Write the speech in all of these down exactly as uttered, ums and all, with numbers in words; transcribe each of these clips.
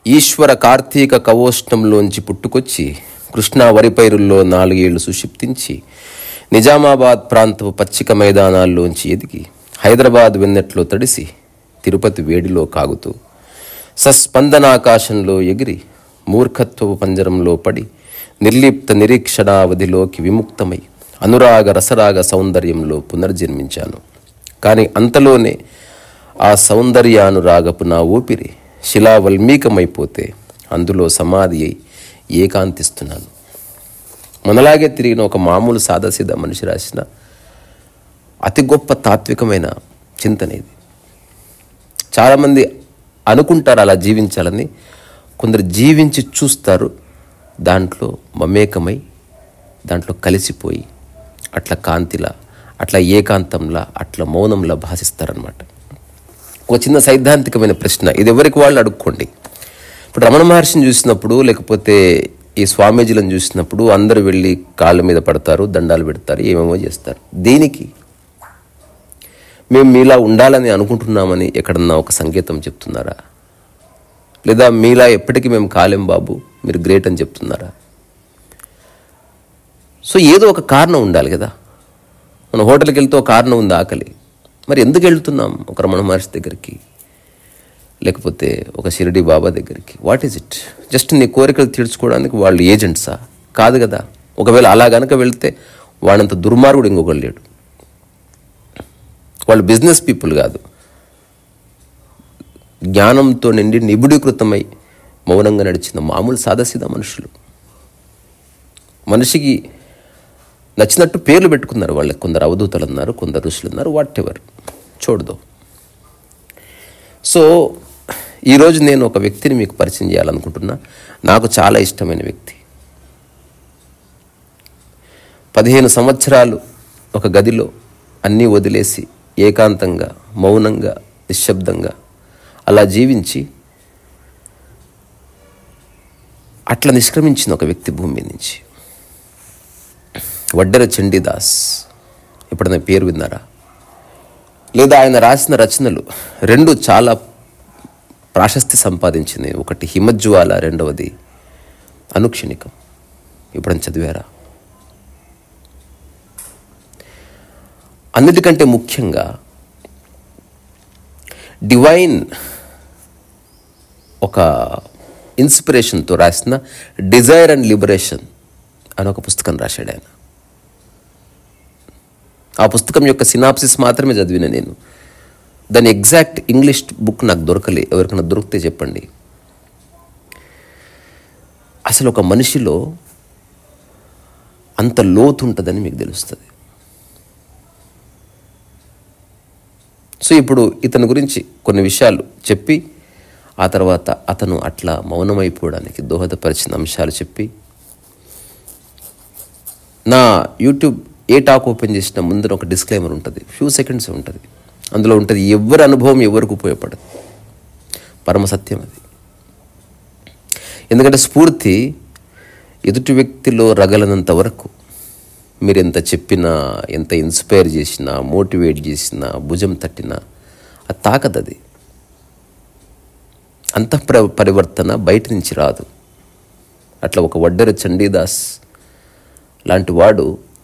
ఈశ్వర కార్తీక కవోష్ణంలోంచి పుట్టుకొచ్చి కృష్ణా వరిపైరుల్లో నాలుగేళ్లు సుషిప్తించి నిజామాబాద్ ప్రాంతపు పచ్చిక మైదానాల్లోంచి ఎదిగి హైదరాబాద్ వెన్నెట్లో తడిసి తిరుపతి వేడిలో కాగుతూ సస్పందనాకాశంలో ఎగిరి మూర్ఖత్వపు పంజరంలో పడి నిర్లిప్త నిరీక్షణావధిలోకి విముక్తమై అనురాగ రసరాగ సౌందర్యంలో పునర్జన్మించాను. కానీ అంతలోనే ఆ సౌందర్యానురాగపు నా ఊపిరి శిలావల్మీకమైపోతే అందులో సమాధి అయి ఏకాంతిస్తున్నాను. మనలాగే తిరిగిన ఒక మామూలు సాదాసీదా మనిషి రాసిన అతి గొప్ప తాత్వికమైన చింతన ఇది. చాలామంది అనుకుంటారు అలా జీవించాలని, కొందరు జీవించి చూస్తారు, దాంట్లో మమేకమై దాంట్లో కలిసిపోయి అట్లా కాంతిలా, అట్లా ఏకాంతంలా, అట్లా మౌనంలా భాషిస్తారనమాట. ఒక చిన్న సైద్ధాంతికమైన ప్రశ్న, ఇది ఎవరికి వాళ్ళు అడుక్కోండి. ఇప్పుడు రమణ మహర్షిని చూసినప్పుడు, లేకపోతే ఈ స్వామీజీలను చూసినప్పుడు అందరూ వెళ్ళి కాళ్ళ మీద పడతారు, దండాలు పెడతారు, ఏమేమో చేస్తారు. దీనికి మేము మీలా ఉండాలని అనుకుంటున్నామని ఎక్కడన్నా ఒక సంకేతం చెప్తున్నారా? లేదా మీలా ఎప్పటికీ మేము కాలేం బాబు, మీరు గ్రేట్ అని చెప్తున్నారా? సో ఏదో ఒక కారణం ఉండాలి కదా. మన హోటల్కి వెళ్తే ఒక కారణం ఉంది, ఆకలి. మరి ఎందుకు వెళ్తున్నాం ఒక రమణ మహర్షి దగ్గరికి, లేకపోతే ఒక షిరిడి బాబా దగ్గరికి? What is it? జస్ట్ నీ కోరికలు తీర్చుకోవడానికి వాళ్ళు ఏజెంట్సా? కాదు కదా. ఒకవేళ అలా గనక వెళ్తే వాడంత దుర్మార్గుడు ఇంకొకరు లేడు. వాళ్ళు బిజినెస్ పీపుల్ కాదు, జ్ఞానంతో నిండి నిబిడీకృతమై మౌనంగా నడిచిన మామూలు సాదాసీదా మనుషులు. మనిషికి నచ్చినట్టు పేర్లు పెట్టుకున్నారు వాళ్ళకి. కొందరు అవధూతలు ఉన్నారు, కొందరు ఋషులు ఉన్నారు, వాట్ ఎవర్ చూడదు. సో ఈరోజు నేను ఒక వ్యక్తిని మీకు పరిచయం చేయాలనుకుంటున్నా. నాకు చాలా ఇష్టమైన వ్యక్తి. పదిహేను సంవత్సరాలు ఒక గదిలో అన్నీ వదిలేసి ఏకాంతంగా, మౌనంగా, నిశ్శబ్దంగా అలా జీవించి అట్లా నిష్క్రమించిన ఒక వ్యక్తి భూమి నుంచి. వడ్డెర చండీదాస్. ఎప్పుడైనా పేరు విన్నారా? లేదా ఆయన రాసిన రచనలు రెండు చాలా ప్రాశస్తి సంపాదించినాయి. ఒకటి హిమజ్వాల, రెండవది అనుక్షణికం. ఎప్పుడైనా చదివారా? అన్నిటికంటే ముఖ్యంగా డివైన్ ఒక ఇన్స్పిరేషన్తో రాసిన డిజైర్ అండ్ లిబరేషన్ అని ఒక పుస్తకం రాశాడు ఆయన. ఆ పుస్తకం యొక్క సినాప్సిస్ మాత్రమే చదివిన నేను. దాని ఎగ్జాక్ట్ ఇంగ్లీష్ బుక్ నాకు దొరకలే. ఎవరికైనా దొరికితే చెప్పండి. అసలు ఒక మనిషిలో అంత లోతు ఉంటుందని మీకు తెలుస్తుంది. సో ఇప్పుడు ఇతని గురించి కొన్ని విషయాలు చెప్పి, ఆ తర్వాత అతను అట్లా మౌనమైపోవడానికి దోహదపరిచిన అంశాలు చెప్పి, నా యూట్యూబ్ ఏ టాక్ ఓపెన్ చేసిన ముందర ఒక డిస్క్లైమర్ ఉంటుంది, ఫ్యూ సెకండ్స్ ఉంటుంది. అందులో ఉంటుంది, ఎవరి అనుభవం ఎవరికి ఉపయోగపడదు. పరమ సత్యం అది. ఎందుకంటే స్ఫూర్తి ఎదుటి వ్యక్తిలో రగలనంత వరకు మీరు ఎంత చెప్పినా, ఎంత ఇన్స్పైర్ చేసినా, మోటివేట్ చేసినా, భుజం తట్టినా అది తాకదు. అది అంతఃప్ర పరివర్తన బయట నుంచి రాదు. అట్లా ఒక వడ్డెర చండీదాస్ లాంటి వాడు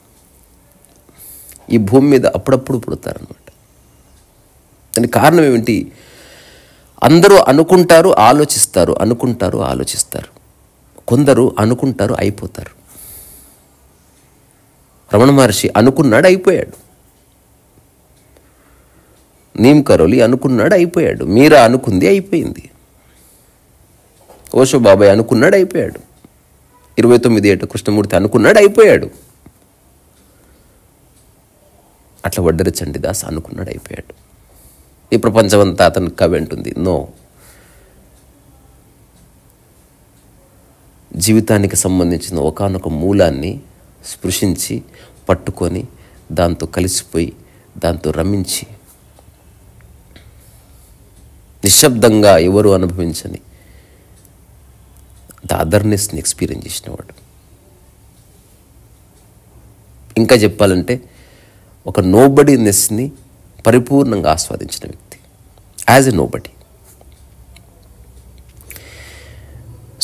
ఈ భూమి మీద అప్పుడప్పుడు పుడతారనమాట. దానికి కారణం ఏమిటి? అందరూ అనుకుంటారు, ఆలోచిస్తారు, అనుకుంటారు, ఆలోచిస్తారు. కొందరు అనుకుంటారు, అయిపోతారు. రమణ మహర్షి అనుకున్నాడు, అయిపోయాడు. నీమ్ కరోలి అనుకున్నాడు, అయిపోయాడు. మీరా అనుకుంది, అయిపోయింది. ఓషో బాబాయ్ అనుకున్నాడు, అయిపోయాడు. ఇరవై తొమ్మిది ఏట కృష్ణమూర్తి అనుకున్నాడు, అయిపోయాడు. అట్లా వడ్డెర చండీదాస్ అనుకున్నాడు, అయిపోయాడు. ఈ ప్రపంచమంతా అతను కవి అంటుంది. నో, జీవితానికి సంబంధించిన ఒకానొక మూలాన్ని స్పృశించి పట్టుకొని దాంతో కలిసిపోయి దాంతో రమించి నిశ్శబ్దంగా ఎవరు అనుభవించని ద అదర్నెస్ని ఎక్స్పీరియన్స్ చేసినవాడు. ఇంకా చెప్పాలంటే ఒక నోబడీనెస్ని పరిపూర్ణంగా ఆస్వాదించిన వ్యక్తి. As a nobody.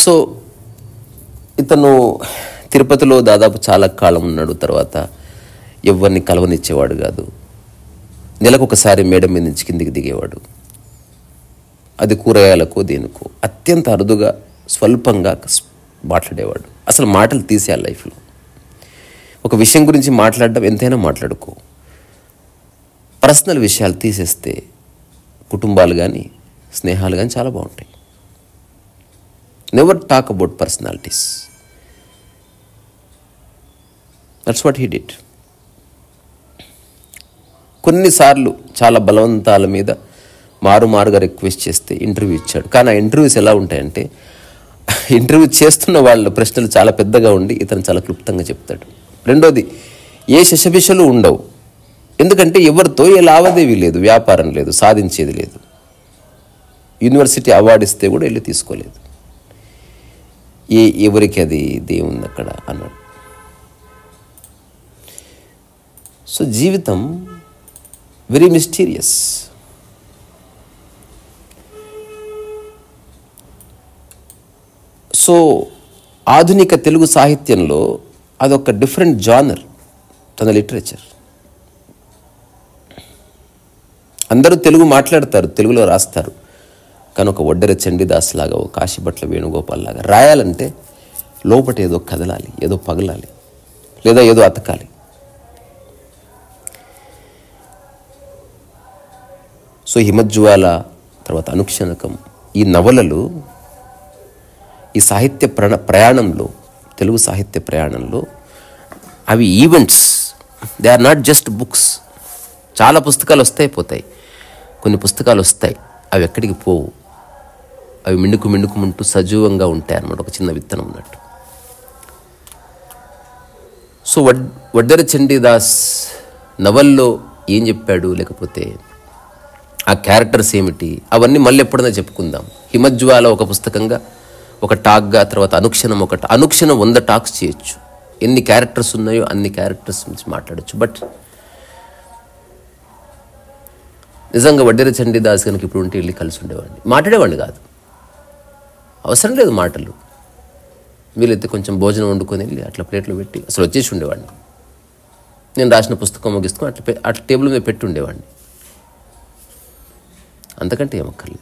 సో ఇతను తిరుపతిలో దాదాపు చాలా కాలం ఉన్నాడు. తర్వాత ఎవరిని కలవనిచ్చేవాడు కాదు. నెలకు ఒకసారి మేడ మీద నుంచి కిందికి దిగేవాడు. అది కూరగాయలకు దేనికో అత్యంత అరుదుగా స్వల్పంగా మాట్లాడేవాడు. అసలు మాటలు తీసేయాలి లైఫ్లో. ఒక విషయం గురించి మాట్లాడడం ఎంతైనా మాట్లాడుకో, పర్సనల్ విషయాలు తీసేస్తే కుటుంబాలు కానీ స్నేహాలు కానీ చాలా బాగుంటాయి. Never talk about personalities. That's what he did. కొన్నిసార్లు చాలా బలవంతాల మీద మారుమారుగా రిక్వెస్ట్ చేస్తే ఇంటర్వ్యూ ఇచ్చాడు. కానీ ఆ ఇంటర్వ్యూస్ ఎలా ఉంటాయంటే, ఇంటర్వ్యూ చేస్తున్న వాళ్ళ ప్రశ్నలు చాలా పెద్దగా ఉండి ఇతను చాలా క్లుప్తంగా చెప్తాడు. రెండోది, ఏ శశభిషలు ఉండవు. ఎందుకంటే ఎవరితో ఏ లావాదేవీ లేదు, వ్యాపారం లేదు, సాధించేది లేదు. యూనివర్సిటీ అవార్డు ఇస్తే కూడా వెళ్ళి తీసుకోలేదు. ఏ ఎవరికి అది దేవుంది అక్కడ అన్నాడు. సో జీవితం వెరీ మిస్టీరియస్. సో ఆధునిక తెలుగు సాహిత్యంలో అదొక డిఫరెంట్ జానర్ తన లిటరేచర్. అందరూ తెలుగు మాట్లాడతారు, తెలుగులో రాస్తారు. కానీ ఒక వడ్డెర చండీదాస్ లాగా, ఒక కాశీభట్ల వేణుగోపాల్ లాగా రాయాలంటే లోపట ఏదో కదలాలి, ఏదో పగలాలి, లేదా ఏదో అతకాలి. సో హిమజ్వాల, తర్వాత అనుక్షణకం, ఈ నవలలు ఈ సాహిత్య ప్ర ప్రయాణంలో తెలుగు సాహిత్య ప్రయాణంలో అవి events. They are not just books. చాలా పుస్తకాలు వస్తాయి పోతాయి, కొన్ని పుస్తకాలు వస్తాయి అవి ఎక్కడికి పోవు. అవి మిండుకు మిండుకుమంటూ సజీవంగా ఉంటాయి అన్నమాట, ఒక చిన్న విత్తనం ఉన్నట్టు. సో వడ్ వడ్డెర చండీదాస్ నవల్లో ఏం చెప్పాడు, లేకపోతే ఆ క్యారెక్టర్స్ ఏమిటి, అవన్నీ మళ్ళీ ఎప్పుడైనా చెప్పుకుందాం. హిమజ్వాల ఒక పుస్తకంగా, ఒక టాక్గా, తర్వాత అనుక్షణం ఒక అనుక్షణం వంద టాక్స్ చేయొచ్చు. ఎన్ని క్యారెక్టర్స్ ఉన్నాయో అన్ని క్యారెక్టర్స్ నుంచి మాట్లాడచ్చు. బట్ నిజంగా వడ్డెర చండీదాస్ కనుక ఇప్పుడు ఉంటే వెళ్ళి కలిసి ఉండేవాడిని. మాట్లాడేవాడిని కాదు, అవసరం లేదు మాటలు. వీలైతే కొంచెం భోజనం వండుకొని వెళ్ళి అట్లా ప్లేట్లో పెట్టి అసలు వచ్చేసి ఉండేవాడిని. నేను రాసిన పుస్తకం ముగిస్తుకొని అట్లా అట్లా టేబుల్ మీద పెట్టి ఉండేవాడిని. అంతకంటే ఏమక్కర్లేదు.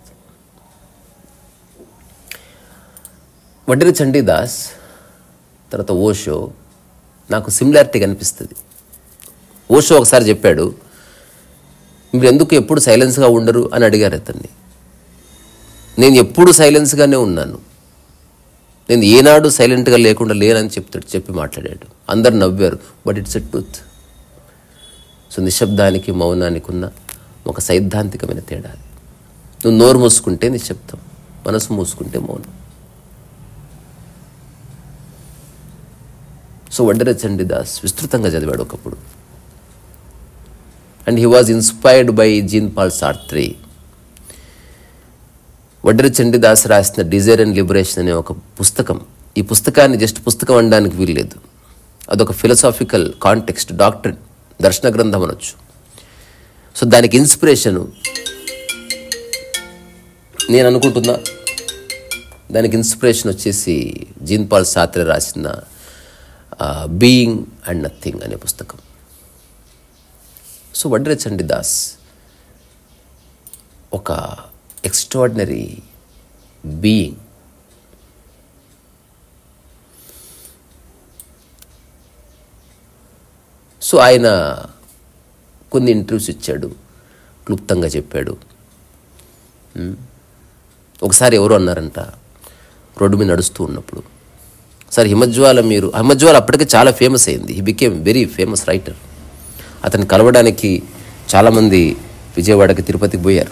వడ్డెర చండీదాస్ తర్వాత ఓషో నాకు సిమిలారిటీ కనిపిస్తుంది. ఓషో ఒకసారి చెప్పాడు, మీరు ఎందుకు ఎప్పుడు సైలెన్స్గా ఉండరు అని అడిగారు అతన్ని. నేను ఎప్పుడు సైలెన్స్గానే ఉన్నాను, నేను ఏనాడు సైలెంట్గా లేకుండా లేనని చెప్తాడు, చెప్పి మాట్లాడాడు. అందరు నవ్వారు, but it's a truth. So నిశ్శబ్దానికి మౌనానికి ఉన్న ఒక సైద్ధాంతికమైన తేడా. నువ్వు నోరు మూసుకుంటే నిశ్శబ్దం, మనసు మూసుకుంటే మౌనం. సో వడ్డెర చండీదాస్ విస్తృతంగా చదివాడు ఒకప్పుడు. And he was inspired by Jean Paul Sartre. Vaddera Chandidas రాసిన డిజైర్ అండ్ లిబరేషన్ అనే ఒక పుస్తకం. ఈ పుస్తకాన్ని జస్ట్ పుస్తకం అనడానికి వీల్లేదు, అదొక ఫిలసాఫికల్ కాంటెక్స్ట్, డాక్టరేట్, దర్శన గ్రంథం అనొచ్చు. సో దానికి ఇన్స్పిరేషను నేను అనుకుంటున్నా, దానికి ఇన్స్పిరేషన్ వచ్చేసి జీన్ పాల్ సార్త్రే రాసిన బీయింగ్ అండ్ నథింగ్ అనే పుస్తకం. సో వడ్డెర చండీదాస్ ఒక ఎక్స్ట్రాడినరీ బీయింగ్. సో ఆయన కొన్ని ఇంటర్వ్యూస్ ఇచ్చాడు, క్లుప్తంగా చెప్పాడు. ఒకసారి ఎవరు అన్నారంట రోడ్డు మీద నడుస్తూ ఉన్నప్పుడు, సార్ హిమజ్వాల మీరు, హిమజ్వాల అప్పటికే చాలా ఫేమస్ అయింది, he became very famous writer. అతన్ని కలవడానికి చాలామంది విజయవాడకి తిరుపతికి పోయారు.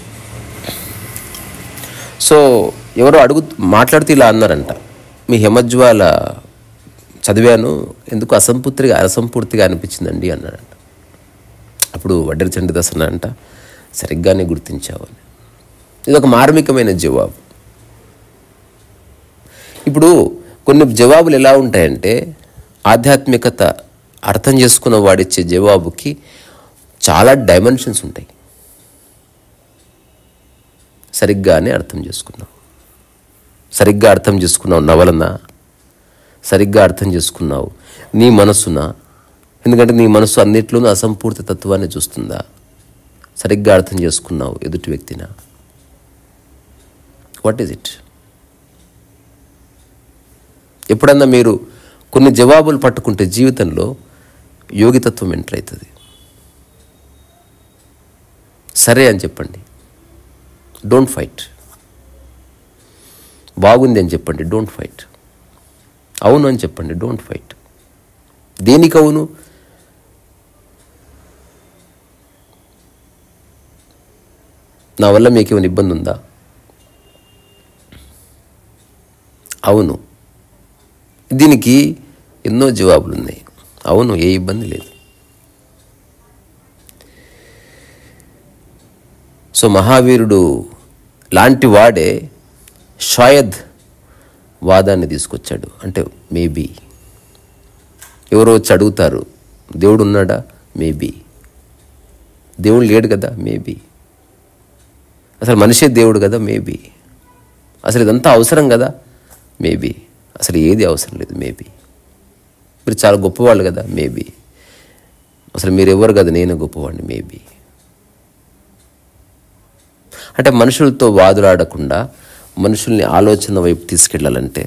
సో ఎవరో అడుగు మాట్లాడుతూ ఇలా అన్నారంట, మీ హిమజ్వాల చదివాను, ఎందుకు అసంపూర్తిగా అసంపూర్తిగా అనిపించిందండి అన్నాడంట. అప్పుడు వడ్డెర చండీదాస్ అన్నారంట, సరిగ్గానే గుర్తించావు అని. ఇది ఒక మార్మికమైన జవాబు. ఇప్పుడు కొన్ని జవాబులు ఎలా ఉంటాయంటే, ఆధ్యాత్మికత అర్థం చేసుకున్న వాడిచ్చే జవాబుకి చాలా డైమెన్షన్స్ ఉంటాయి. సరిగ్గానే అర్థం చేసుకున్నాం, సరిగ్గా అర్థం చేసుకున్నావు నవలనా, సరిగ్గా అర్థం చేసుకున్నావు నీ మనస్సునా? ఎందుకంటే నీ మనస్సు అన్నిట్లోనూ అసంపూర్తి తత్వాన్ని చూస్తుందా? సరిగ్గా అర్థం చేసుకున్నావు ఎదుటి వ్యక్తినా? What is it? ఎప్పుడన్నా మీరు కొన్ని జవాబులు పట్టుకుంటే జీవితంలో యోగితత్వం ఎంటర్ అవుతుంది. సరే అని చెప్పండి, డోంట్ ఫైట్. బాగుంది అని చెప్పండి, డోంట్ ఫైట్. అవును అని చెప్పండి, డోంట్ ఫైట్. దేనికి అవును? నా వల్ల మీకేమైనా ఇబ్బంది ఉందా? అవును. దీనికి ఎన్నో జవాబులు ఉన్నాయి. అవును, ఏ ఇబ్బంది లేదు. సో మహావీరుడు లాంటి వాడే షాయద్ వాదాన్ని తీసుకొచ్చాడు. అంటే మేబీ ఎవరో వచ్చి అడుగుతారు, దేవుడు ఉన్నాడా? మేబీ. దేవుడు లేడు కదా? మేబీ. అసలు మనిషే దేవుడు కదా? మేబీ. అసలు ఇదంతా అవసరం కదా? మేబీ. అసలు ఏది అవసరం లేదు? మేబీ. మీరు చాలా గొప్పవాళ్ళు కదా? మేబీ. అసలు మీరు ఎవరు కదా? నేనే గొప్పవాడిని? మేబీ. అంటే మనుషులతో వాదులాడకుండా మనుషుల్ని ఆలోచన వైపు తీసుకెళ్ళాలంటే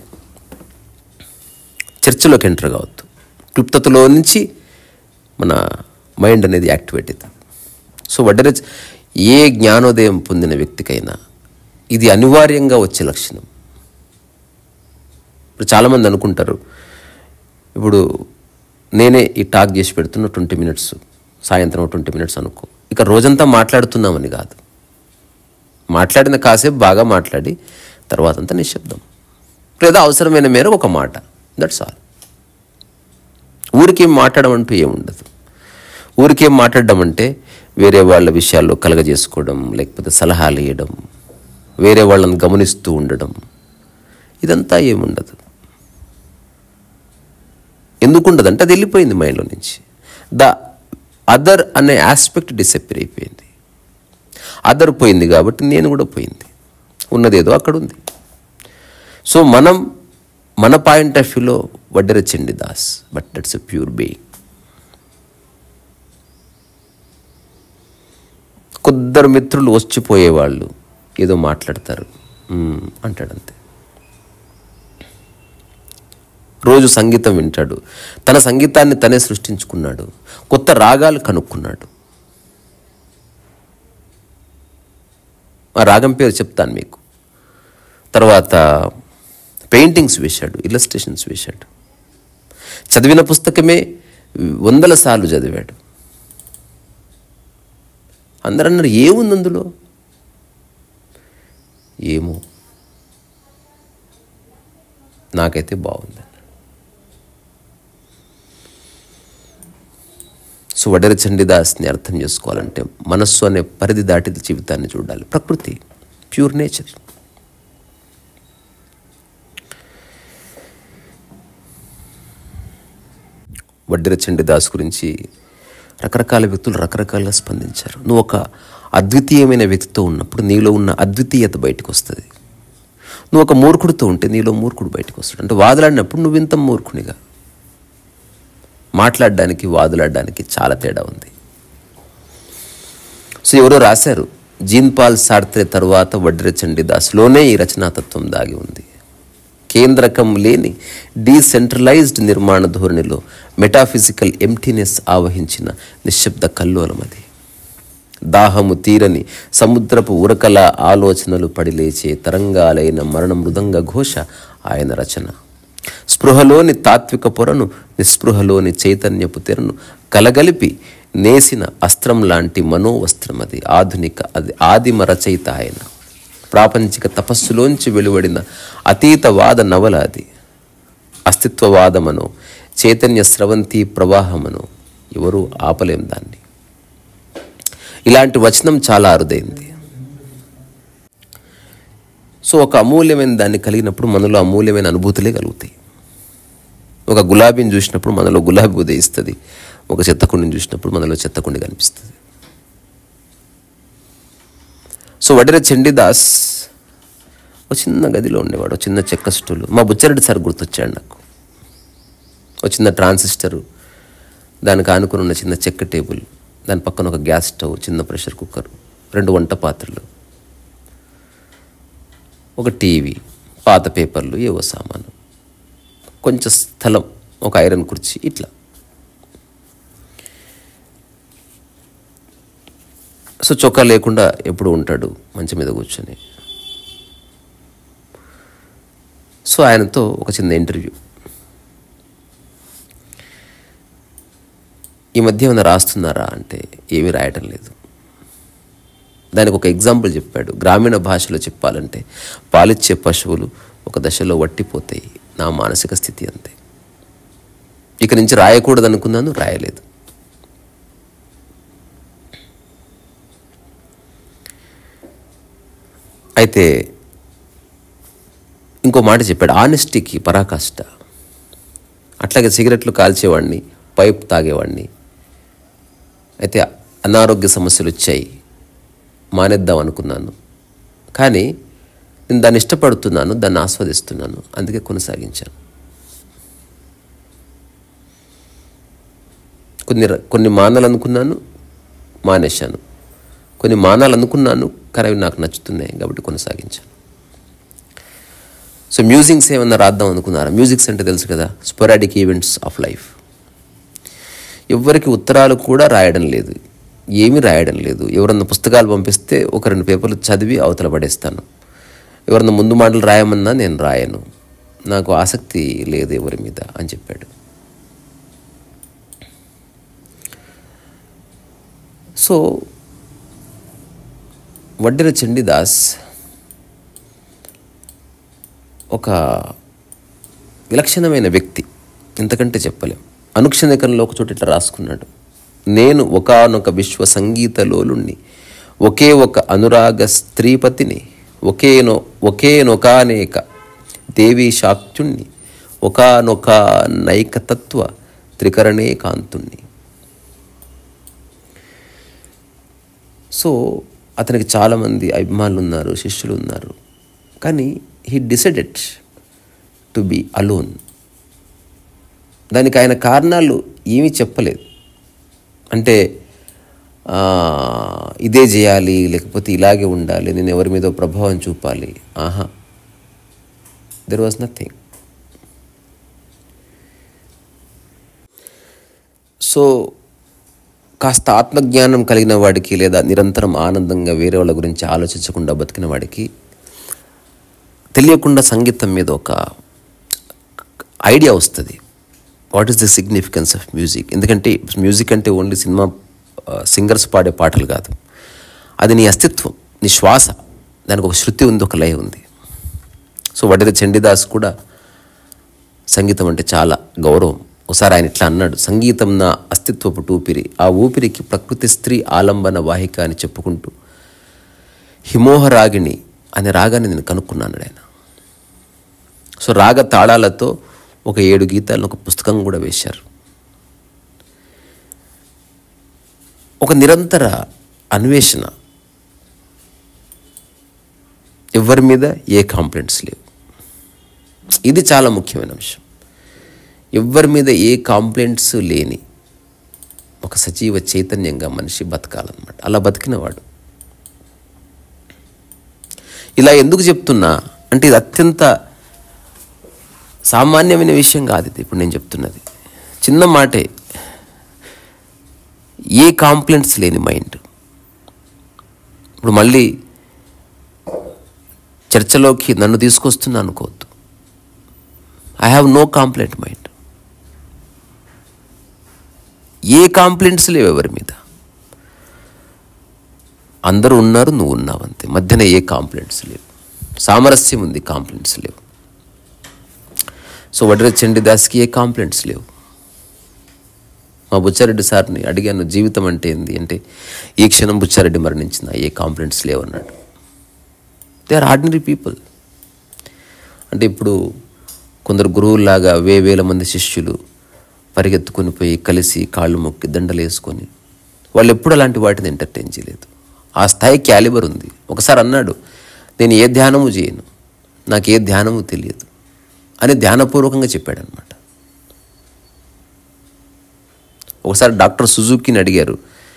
చర్చలోకి ఎంటర్ కావద్దు. క్లుప్తతలో నుంచి మన మైండ్ అనేది యాక్టివేట్ అవుతుంది. సో వడ్డెర ఏ జ్ఞానోదయం పొందిన వ్యక్తికైనా ఇది అనివార్యంగా వచ్చే లక్షణం. ఇప్పుడు చాలామంది అనుకుంటారు, ఇప్పుడు నేనే ఈ టాక్ చేసి పెడుతున్న ట్వంటీ మినిట్స్ సాయంత్రం ట్వంటీ మినిట్స్ అనుకో, ఇక రోజంతా మాట్లాడుతున్నామని కాదు. మాట్లాడిన కాసేపు బాగా మాట్లాడి తర్వాత అంతా నిశ్శబ్దం, లేదా అవసరమైన మేర ఒక మాట, దట్స్ ఆల్. ఊరికేం మాట్లాడడం అంటూ ఏముండదు. ఊరికేం మాట్లాడడం అంటే వేరే వాళ్ళ విషయాల్లో కలగజేసుకోవడం, లేకపోతే సలహాలు ఇవ్వడం, వేరే వాళ్ళని గమనిస్తూ ఉండడం, ఇదంతా ఏముండదు. ఎందుకుండదంటే అది వెళ్ళిపోయింది మైండ్లో నుంచి. ద అదర్ అనే ఆస్పెక్ట్ డిసప్పేర్ అయిపోయింది. అదర్ పోయింది కాబట్టి నేను కూడా పోయింది. ఉన్నదేదో అక్కడ ఉంది. సో మనం మన పాయింట్ ఆఫ్ వ్యూలో Vaddera Chandidas, but that's a pure being. కొద్దరు మిత్రులు వచ్చిపోయేవాళ్ళు ఏదో మాట్లాడతారు అంటాడంతే. రోజు సంగీతం వింటాడు, తన సంగీతాన్ని తనే సృష్టించుకున్నాడు, కొత్త రాగాలు కనుక్కున్నాడు. ఆ రాగం పేరు చెప్తాను మీకు. తర్వాత పెయింటింగ్స్ వేశాడు, ఇల్లస్ట్రేషన్స్ వేశాడు, చదివిన పుస్తకమే వందల సార్లు చదివాడు. అందరూ అన్నారు ఏముంది అందులో? ఏమో నాకైతే బాగుంది. సో వడ్డెర చండీదాస్ని అర్థం చేసుకోవాలంటే మనస్సు అనే పరిధి దాటి జీవితాన్ని చూడాలి. ప్రకృతి, ప్యూర్ నేచర్. వడ్డెర చండీదాస్ గురించి రకరకాల వ్యక్తులు రకరకాలుగా స్పందించారు. నువ్వు ఒక అద్వితీయమైన వ్యక్తితో ఉన్నప్పుడు నీలో ఉన్న అద్వితీయత బయటకు వస్తుంది. నువ్వు ఒక మూర్ఖుడితో ఉంటే నీలో మూర్ఖుడు బయటకు వస్తాడు. అంటే వాదులాడినప్పుడు నువ్వు ఇంత మూర్ఖునిగా. మాట్లాడడానికి వాదులాడడానికి చాలా తేడా ఉంది. సో ఎవరో రాశారు, జీన్ పాల్ సార్త్రే తర్వాత వడ్డెర చండీదాస్లోనే ఈ రచనాతత్వం దాగి ఉంది. కేంద్రకం లేని డీసెంట్రలైజ్డ్ నిర్మాణ ధోరణిలో మెటాఫిజికల్ ఎంటీనెస్ ఆవహించిన నిశ్శబ్ద కల్లోలం అది. దాహము తీరని సముద్రపు ఉరకల ఆలోచనలు పడిలేచే తరంగాలైన మరణ మృదంగ ఘోష ఆయన రచన. స్పృహలోని తాత్విక పొరను నిస్పృహలోని చైతన్యపు తెరను కలగలిపి నేసిన అస్త్రం లాంటి మనోవస్త్రం అది. ఆధునిక అది ఆదిమ రచయిత ఆయన. ప్రాపంచిక తపస్సులోంచి వెలువడిన అతీతవాద నవల అది. అస్తిత్వవాదమనో చైతన్య స్రవంతి ప్రవాహమనో ఎవరూ ఆపలేం దాన్ని. ఇలాంటి వచనం చాలా అరుదైంది. సో ఒక అమూల్యమైన దాన్ని కలిగినప్పుడు మనలో అమూల్యమైన అనుభూతులే కలుగుతాయి. ఒక గులాబీని చూసినప్పుడు మనలో గులాబీ ఉదయిస్తుంది, ఒక చెత్తకుండిని చూసినప్పుడు మనలో చెత్తకుండి కనిపిస్తుంది. సో వడ్డెర చండీదాస్ ఒక చిన్న గదిలో ఉండేవాడు, ఒక చిన్న చెక్క స్టూలు. మా బుచ్చారెడ్డి సార్ గుర్తొచ్చాడు నాకు. ఒక చిన్న ట్రాన్సిస్టరు, దానికి ఆనుకుని ఉన్న చిన్న చెక్క టేబుల్, దాని పక్కన ఒక గ్యాస్ స్టవ్, చిన్న ప్రెషర్ కుక్కర్, రెండు వంట పాత్రలు, ఒక టీవీ, పాత పేపర్లు, ఏవో సామాను, కొంచెం స్థలం, ఒక ఐరన్ కుర్చీ, ఇట్లా. సో చొక్కా లేకుండా ఎప్పుడు ఉంటాడు మంచం మీద కూర్చొని. సో ఆయనతో ఒక చిన్న ఇంటర్వ్యూ. ఈ మధ్య ఏమైనా రాస్తున్నారా అంటే ఏమీ రాయటం లేదు. దానికి ఒక ఎగ్జాంపుల్ చెప్పాడు. గ్రామీణ భాషలో చెప్పాలంటే పాలిచ్చే పశువులు ఒక దశలో వట్టిపోతాయి, నా మానసిక స్థితి అంతే. ఇక నుంచి రాయకూడదు అనుకున్నాను, రాయలేదు. అయితే ఇంకో మాట చెప్పాడు, ఆనెస్టీకి పరాకాష్ట. అట్లాగే సిగరెట్లు కాల్చేవాడిని, పైప్ తాగేవాడిని. అయితే అనారోగ్య సమస్యలు వచ్చాయి, మానేద్దాం అనుకున్నాను. కానీ నేను దాన్ని ఇష్టపడుతున్నాను, దాన్ని ఆస్వాదిస్తున్నాను, అందుకే కొనసాగించాను. కొన్ని కొన్ని మానాలనుకున్నాను, మానేశాను. కొన్ని మానాలనుకున్నాను, కానీ అవి నాకు నచ్చుతున్నాయి కాబట్టి కొనసాగించాను. సో మ్యూజిక్స్ ఏమన్నా రాద్దాం అనుకున్నారా? మ్యూజిక్స్ అంటే తెలుసు కదా, స్పోరాడిక్ ఈవెంట్స్ ఆఫ్ లైఫ్. ఎవరికి ఉత్తరాలు కూడా రాయడం లేదు, ఏమీ రాయడం లేదు. ఎవరన్నా పుస్తకాలు పంపిస్తే ఒక రెండు పేపర్లు చదివి అవతల పడేస్తాను. ఎవరన్నా ముందు మాటలు రాయమన్నా నేను రాయను, నాకు ఆసక్తి లేదు ఎవరి మీద అని చెప్పాడు. సో వడ్డెర చండీదాస్ ఒక విలక్షణమైన వ్యక్తి, ఇంతకంటే చెప్పలేం. అనుక్షణికంలో ఒక చోట ఇట్లా రాసుకున్నాడు, నేను ఒకానొక విశ్వ సంగీతలోలుణ్ణి, ఒకే ఒక అనురాగ స్త్రీపతిని, ఒకేనో ఒకేనొకానేక దేవీ శాక్తుణ్ణి, ఒకానొక నైకతత్వ త్రికరణే కాంతుణ్ణి. సో అతనికి చాలామంది అభిమానులు ఉన్నారు, శిష్యులు ఉన్నారు. కానీ he decided to be alone. దానికి ఆయన కారణాలు ఏమీ చెప్పలేదు. అంటే ఇదే చేయాలి, లేకపోతే ఇలాగే ఉండాలి, నేను ఎవరి మీద ప్రభావం చూపాలి, ఆహా, దెర్ వాజ్ నథింగ్. సో కాస్త ఆత్మజ్ఞానం కలిగిన వాడికి, లేదా నిరంతరం ఆనందంగా వేరే వాళ్ళ గురించి ఆలోచించకుండా బతికిన వాడికి తెలియకుండా సంగీతం మీద ఒక ఐడియా వస్తుంది. What is the significance of music? ఎందుకంటే మ్యూజిక్ అంటే ఓన్లీ సినిమా సింగర్స్ పాడే పాటలు కాదు, అది నీ అస్తిత్వం, నీ శ్వాస. దానికి ఒక శృతి ఉంది, ఒక లయ ఉంది. సో వడ్డెర చండీదాస్ కూడా సంగీతం అంటే చాలా గౌరవం. ఒకసారి ఆయన ఇట్లా అన్నాడు, సంగీతం నా అస్తిత్వపు ఊపిరి, ఆ ఊపిరికి ప్రకృతి స్త్రీ ఆలంబన వాహిక అని చెప్పుకుంటూ హిమోహ రాగిణి అనే రాగాన్ని నేను కనుక్కున్నాను ఆయన. సో రాగ తాళాలతో ఒక ఏడు గీతాలను ఒక పుస్తకం కూడా వేశారు. ఒక నిరంతర అన్వేషణ, ఎవరి మీద ఏ కాంప్లైంట్స్ లేవు. ఇది చాలా ముఖ్యమైన అంశం. ఎవరి మీద ఏ కాంప్లైంట్స్ లేని ఒక సజీవ చైతన్యంగా మనిషి బతకాలన్నమాట. అలా బతికినవాడు. ఇలా ఎందుకు చెప్తున్నా అంటే ఇది అత్యంత సామాన్యమైన విషయం కాదు. ఇది ఇప్పుడు నేను చెప్తున్నది చిన్న మాటే. ఏ కాంప్లైంట్స్ లేని మైండ్. ఇప్పుడు మళ్ళీ చర్చలోకి నన్ను తీసుకొస్తున్నా అనుకోవద్దు. I have no complaint mind. ఏ కాంప్లైంట్స్ లేవు ఎవరి మీద. అందరూ ఉన్నారు, నువ్వు ఉన్నావు అంతే. మధ్యన ఏ కాంప్లైంట్స్ లేవు. సామరస్యం ఉంది, కాంప్లైంట్స్ లేవు. సో వడ్డెర చండీదాస్కి ఏ కాంప్లైంట్స్ లేవు. మా బుచ్చారెడ్డి సార్ని అడిగాను, జీవితం అంటే ఏంది అంటే, ఈ క్షణం బుచ్చారెడ్డి మరణించిన ఏ కాంప్లైంట్స్ లేవు అన్నాడు. They are ordinary people. అంటే ఇప్పుడు కొందరు గురువులాగా వే వేల మంది శిష్యులు పరిగెత్తుకొని పోయి కలిసి కాళ్ళు మొక్కి దండలు వేసుకొని, వాళ్ళు ఎప్పుడు అలాంటి వాటిని ఎంటర్టైన్ చేయలేదు. ఆ స్థాయి క్యాలిబర్ ఉంది. ఒకసారి అన్నాడు, నేను ఏ ధ్యానము చేయను, నాకే ధ్యానము తెలియదు అని ధ్యానపూర్వకంగా చెప్పాడనమాట. ఒకసారి డాక్టర్ సుజుకిని అడిగారు,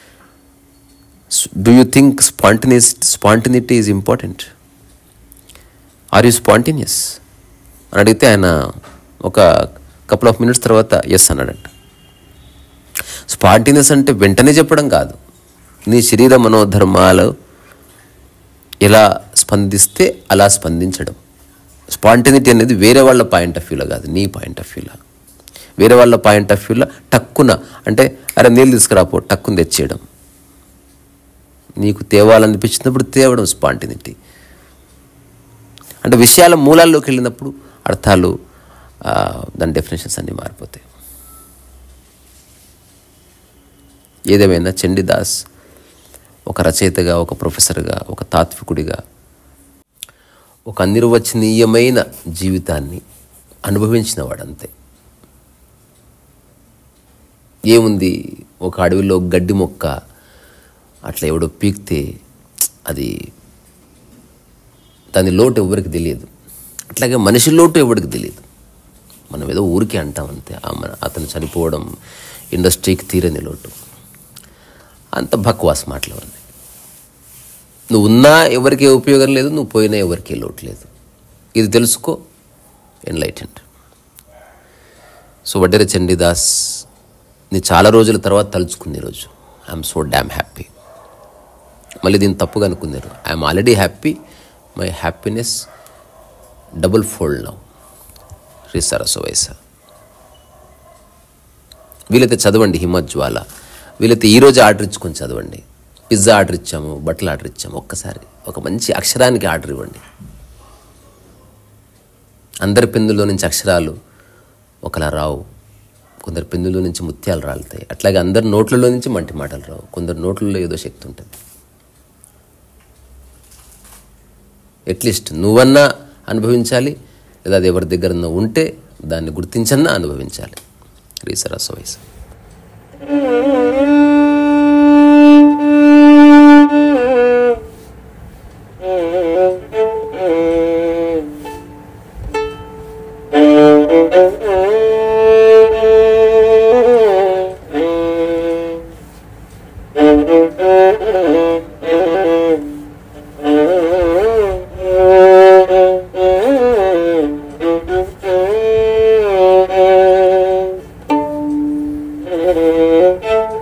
do you think spontaneous spontaneity is important, or you spontaneous అని అడిగితే ఆయన ఒక కపుల్ ఆఫ్ మినిట్స్ తర్వాత ఎస్ అన్నాడంట. స్పాంటేనియస్ అంటే వెంటనే చెప్పడం కాదు, నీ శరీర మనోధర్మాలు ఎలా స్పందిస్తే అలా స్పందించడం. స్పాంటేనిటీ అనేది వేరే వాళ్ళ పాయింట్ ఆఫ్ వ్యూలో కాదు, నీ పాయింట్ ఆఫ్ వ్యూలో. వేరే వాళ్ళ పాయింట్ ఆఫ్ వ్యూలో టక్కున అంటే అరే నీళ్ళు తీసుకురాపో టక్కున తెచ్చేయడం, నీకు తేవాలనిపించినప్పుడు తేవడం స్పాంటేనిటీ. అంటే విషయాల మూలాల్లోకి వెళ్ళినప్పుడు అర్థాలు దాని డెఫినేషన్స్ అన్నీ మారిపోతాయి. ఏదేమైనా చండీదాస్ ఒక రచయితగా, ఒక ప్రొఫెసర్గా, ఒక తాత్వికుడిగా ఒక అనిర్వచనీయమైన జీవితాన్ని అనుభవించిన వాడంతే. ఏముంది, ఒక అడవిలో గడ్డి మొక్క అట్లా ఎవడో పీక్తే అది దాని లోటు ఎవరికి తెలియదు, అట్లాగే మనిషి లోటు ఎవరికి తెలియదు. మనం ఏదో ఊరికే అంటాం అంతే, అతను చనిపోవడం ఇండస్ట్రీకి తీరని లోటు, అంత బక్వాస్ మాటలు అన్నీ. నువ్వు ఉన్నా ఎవరికీ ఉపయోగం లేదు, నువ్వు పోయినా ఎవరికీ లోటు లేదు. ఇది తెలుసుకో, ఎన్లైటెండ్. సో వడ్డెర చండీదాస్ నీ చాలా రోజుల తర్వాత తలుచుకుంది ఈరోజు. I'm so damn happy. మళ్ళీ దీన్ని తప్పుగా అనుకున్నారు. I'm already happy, my happiness double fold now. రిసరస వయస. వీలైతే చదవండి హిమజ్వాల, వీలైతే ఈరోజు ఆర్డర్ ఇచ్చుకొని చదవండి. పిజ్జా ఆర్డర్ ఇచ్చాము, బట్టలు ఆర్డర్ ఇచ్చాము, ఒక్కసారి ఒక మంచి అక్షరానికి ఆర్డర్ ఇవ్వండి. అందరి పెన్నుల్లో నుంచి అక్షరాలు ఒకలా రావు, కొందరు పెన్నులో నుంచి ముత్యాలు రాలుతాయి. అట్లాగే అందరి నోట్లలో నుంచి మంటి మాటలు రావు, కొందరు నోట్లలో ఏదో శక్తి ఉంటుంది. అట్లీస్ట్ నువ్వన్నా అనుభవించాలి, లేదా అది ఎవరి దగ్గర ఉంటే దాన్ని గుర్తించన్నా అనుభవించాలి. రీసరస వయసు. Thank you.